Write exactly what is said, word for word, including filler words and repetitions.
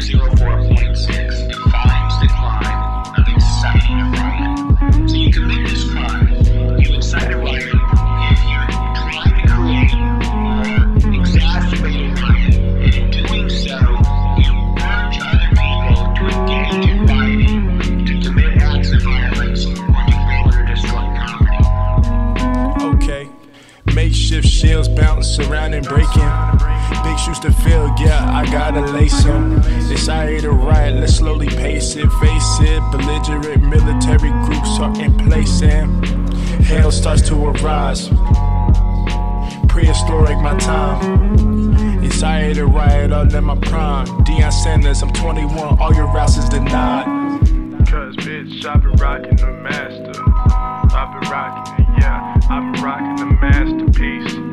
zero four point six defines the crime of inciting a riot. So you commit this crime, you incite a riot if you're trying to create or exacerbate a riot, and in doing so, you urge other people to engage in rioting, to commit acts of violence, or to kill or destroy property. Okay, makeshift shells bounce around and breaking. Big shoes to fill, yeah, I gotta lace them. Decided to riot, let's slowly pace it, face it. Belligerent military groups are in place and hell starts to arise. Prehistoric my time. Decided to riot all in my prime. Deion Sanders, I'm twenty-one, all your routes is denied. Cause bitch, I've been rocking the master. I've been rocking it, yeah, I've been rocking the masterpiece.